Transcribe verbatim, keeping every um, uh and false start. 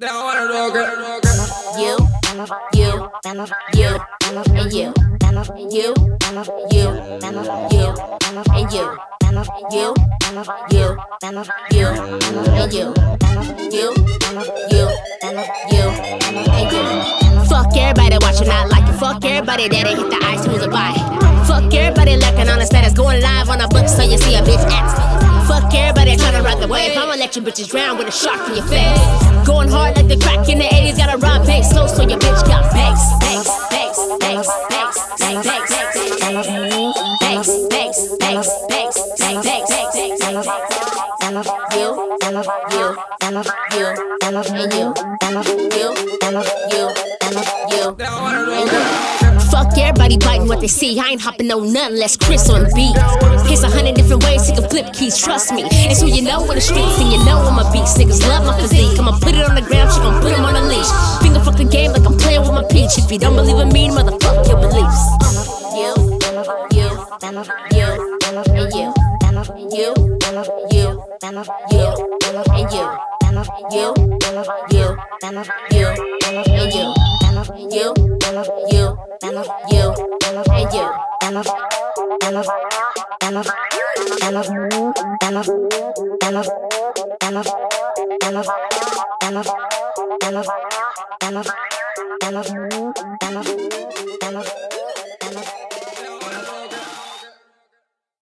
They don't wanna rock it. You, you, and you, and you, you, you, you, and you, you, you, you, and you, you, you, you, and you. Fuck everybody watching, not like it. Fuck everybody that hit the iTunes or buy. Fuck everybody lurking on the status, going live on a book so you see a bitch act. Fuck everybody trying to ride the wave. I'ma let you bitches drown with a shark in your face. Going hard like the crack in the eighties, gotta rob banks slow so your bitch got banks. Banks, banks, banks, banks, banks, banks, banks, banks, banks, banks, banks, banks, banks, banks. You, you, you, and you, you, you, you, and you. Fuck everybody biting what they see. I ain't hopping on nothing less Chris on the beat. Here's a hundred different ways he can flip keys, trust me. It's who you know in the streets and you know I'm a beast. Niggas love my physique. I'ma put it on the ground, she gon' put him on a leash. Finger fuck the game like I'm playing with my peach. If you don't believe in me, motherfuck your beliefs. You, you, and you, and you, you, you, and you, and you, you, you, and you, and you. You, you, and you, and you, and and and